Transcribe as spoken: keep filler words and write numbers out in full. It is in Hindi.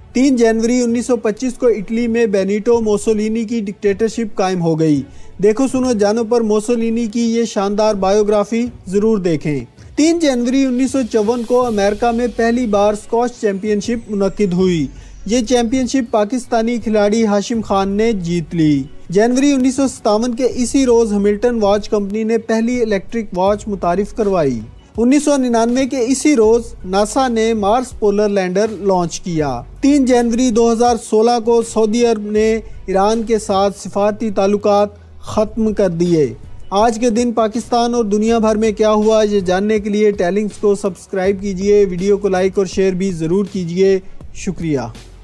तीन जनवरी उन्नीस सौ पच्चीस को इटली में बेनिटो मुसोलिनी की डिक्टेटरशिप कायम हो गई। देखो सुनो जानो पर मुसोलिनी की ये शानदार बायोग्राफी जरूर देखें। तीन जनवरी उन्नीस सौ चौवन को अमेरिका में पहली बार स्क्वैश चैंपियनशिप मुनक्किद हुई। ये चैंपियनशिप पाकिस्तानी खिलाड़ी हाशिम खान ने जीत ली। जनवरी उन्नीस सौ सत्तावन के इसी रोज हैमिल्टन वॉच कंपनी ने पहली इलेक्ट्रिक वॉच मुतारिफ करवाई। उन्नीस सौ निन्यानवे के इसी रोज नासा ने मार्स पोलर लैंडर लॉन्च किया। तीन जनवरी दो हज़ार सोलह को सऊदी अरब ने ईरान के साथ सिफारती ताल्लुकात ख़त्म कर दिए। आज के दिन पाकिस्तान और दुनिया भर में क्या हुआ ये जानने के लिए टेलिंग्स को सब्सक्राइब कीजिए, वीडियो को लाइक और शेयर भी ज़रूर कीजिए। शुक्रिया।